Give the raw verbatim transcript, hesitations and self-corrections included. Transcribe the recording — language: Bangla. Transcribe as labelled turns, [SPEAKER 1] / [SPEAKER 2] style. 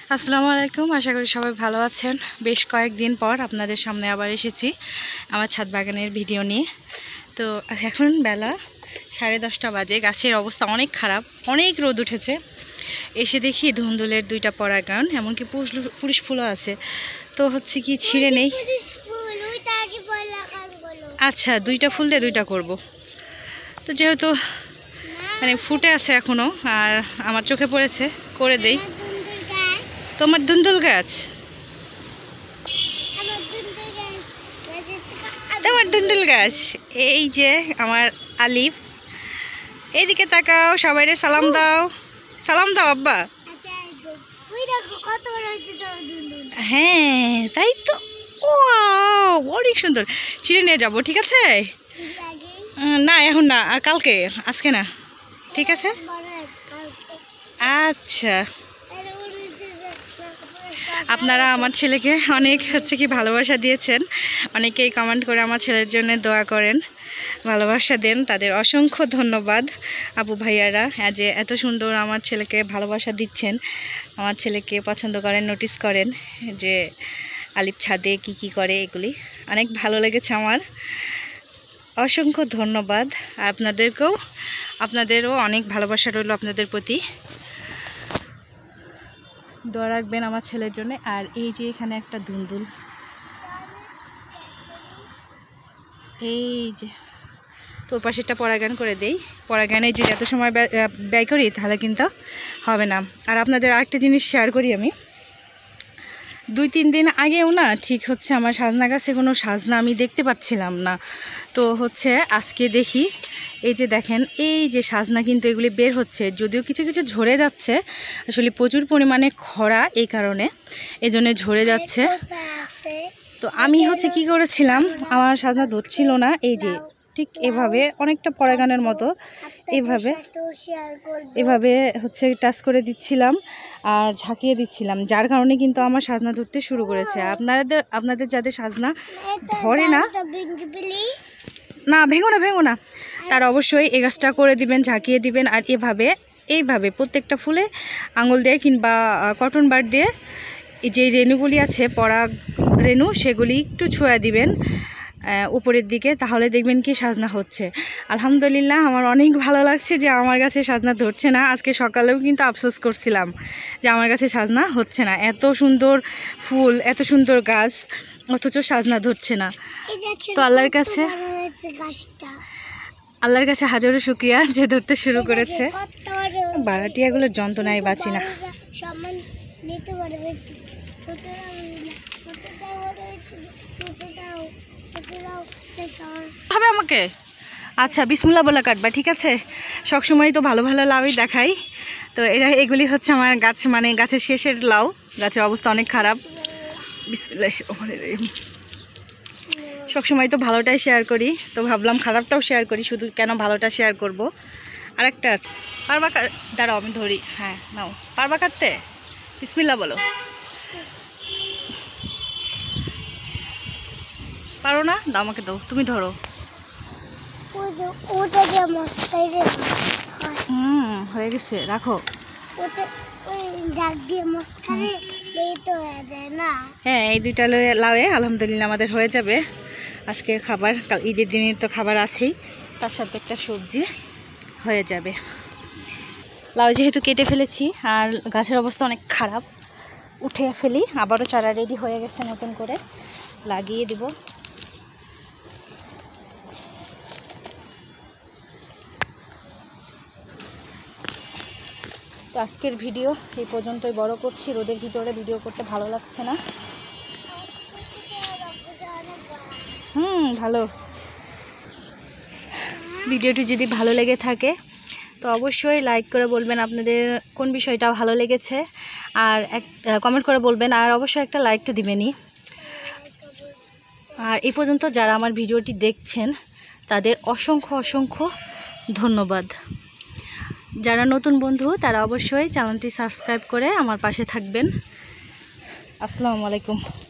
[SPEAKER 1] আসসালামু আলাইকুম, আশা করি সবাই ভালো আছেন। বেশ কয়েকদিন পর আপনাদের সামনে আবার এসেছি আমার ছাদ বাগানের ভিডিও নিয়ে। তো এখন বেলা সাড়ে দশটা বাজে, গাছের অবস্থা অনেক খারাপ, অনেক রোদ উঠেছে। এসে দেখি ধুন্দুলের দুইটা পরাগায়ন, এমনকি পুরুষ ফুলও আছে। তো হচ্ছে কি ছিঁড়ে নেই। আচ্ছা, দুইটা ফুল দিয়ে দুইটা করব। তো যেহেতু মানে ফুটে আছে এখনও, আর আমার চোখে পড়েছে, করে দেই। তোমার ধুন্দুল গাছ, তোমার ধুন্দুল গাছ এই যে আমার আলিফ। এইদিকে তাকাও, সবাইরে সালাম দাও, সালাম দাও আব্বা। হ্যাঁ তাই তো, ও অনেক সুন্দর। ছিঁড়ে নিয়ে যাবো, ঠিক আছে? না এখন না, কালকে, আজকে না, ঠিক আছে? আচ্ছা, আপনারা আমার ছেলেকে অনেক হচ্ছে কি ভালোবাসা দিয়েছেন, অনেকেই কমেন্ট করে আমার ছেলের জন্য দোয়া করেন, ভালোবাসা দেন। তাদের অসংখ্য ধন্যবাদ আপু ভাইয়ারা, যে এত সুন্দর আমার ছেলেকে ভালোবাসা দিচ্ছেন, আমার ছেলেকে পছন্দ করেন, নোটিস করেন যে আলিফ ছাদে কি কি করে, এগুলি অনেক ভালো লেগেছে আমার। অসংখ্য ধন্যবাদ। আর আপনাদেরকেও, আপনাদেরও অনেক ভালোবাসা রইল আপনাদের প্রতি। দোয়া রাখবেন আমার ছেলের জন্য। আর এই যে এখানে একটা ধুন্দুল, এই যে তো পাশেরটা পরাগায়ন করে দেই। পরাগায়নে যদি এত সময় ব্যয় করি তাহলে কিন্তু হবে না। আর আপনাদের আরেকটা জিনিস শেয়ার করি, আমি দুই তিন দিন আগেও না ঠিক হচ্ছে আমার সাজনা গাছে কোনো সাজনা আমি দেখতে পাচ্ছিলাম না। তো হচ্ছে আজকে দেখি, এই যে দেখেন, এই যে সাজনা কিন্তু এগুলি বের হচ্ছে, যদিও কিছু কিছু ঝরে যাচ্ছে, আসলে প্রচুর পরিমাণে খরা, এই কারণে এই জন্য ঝরে যাচ্ছে। তো আমি হচ্ছে কি করেছিলাম, আমার সাজনা ধরছিল না, এই যে ঠিক এভাবে অনেকটা পরাগানের মতো এভাবে এভাবে হচ্ছে টাচ করে দিচ্ছিলাম আর ঝাঁকিয়ে দিচ্ছিলাম, যার কারণে কিন্তু আমার সাজনা ধরতে শুরু করেছে। আপনাদের আপনাদের যাদের সাজনা ধরে না, না ভেঙো না ভেঙো না, তারা অবশ্যই এই গাছটা করে দিবেন, ঝাঁকিয়ে দিবেন। আর এভাবে এইভাবে প্রত্যেকটা ফুলে আঙুল দিয়ে কিংবা কটন বার দিয়ে এই যে রেণুগুলি আছে, পরাগ রেণু, সেগুলি একটু ছোঁয়া দিবেন উপরের দিকে, তাহলে দেখবেন কি সাজনা হচ্ছে। আলহামদুলিল্লাহ, আমার অনেক ভালো লাগছে যে আমার কাছে সাজনা ধরছে না। আজকে সকালেও কিন্তু আফসোস করছিলাম যে আমার কাছে সাজনা হচ্ছে না, এত সুন্দর ফুল, এত সুন্দর গাছ, অথচ সাজনা ধরছে না। তো আল্লাহর কাছে আল্লাহর কাছে হাজারো শুকরিয়া যে ধরতে শুরু করেছে। বারাটিয়াগুলোর যন্ত্রণায় বাঁচি না। হবে আমাকে, আচ্ছা বিসমিল্লাহ বলা কাটবা, ঠিক আছে? সবসময় তো ভালো ভালো লাউই দেখাই, তো এরা এগুলি হচ্ছে আমার গাছ, মানে গাছের শেষের লাউ, গাছের অবস্থা অনেক খারাপ। বিসমিল্লাহ, সবসময় তো ভালোটাই শেয়ার করি, তো ভাবলাম খারাপটাও শেয়ার করি, শুধু কেন ভালোটা শেয়ার করব। আরেকটা আছে, পারবা? দাঁড়াও আমি ধরি, হ্যাঁ নাও, পারবা কাটতে? বিসমিল্লাহ বলো। পারো না? দাও আমাকে, দাও, তুমি ধরো। হুম, হয়ে গেছে, রাখো। হ্যাঁ, এই দুইটা লাউয়ে আলহামদুলিল্লাহ আমাদের হয়ে যাবে আজকের খাবার। কাল ঈদের দিনের তো খাবার আছেই, তার সাথে একটা সবজি হয়ে যাবে। লাউ যেহেতু কেটে ফেলেছি আর গাছের অবস্থা অনেক খারাপ, উঠে ফেলি। আবারও চারা রেডি হয়ে গেছে, নতুন করে লাগিয়ে দিব। তো আজকের ভিডিও এই পর্যন্তই বড় করছি, রোদের ভিতরে ভিডিও করতে ভালো লাগছে না। হুম ভালো। ভিডিওটি যদি ভালো লেগে থাকে তো অবশ্যই লাইক করে বলবেন আপনাদের কোন বিষয়টা ভালো লেগেছে, আর এক কমেন্ট করে বলবেন, আর অবশ্যই একটা লাইক তো দিবেনই। আর এই পর্যন্ত যারা আমার ভিডিওটি দেখছেন তাদের অসংখ্য অসংখ্য ধন্যবাদ। যারা নতুন বন্ধু তারা অবশ্যই চ্যানেলটি সাবস্ক্রাইব করে আমার পাশে থাকবেন। আসসালামু আলাইকুম।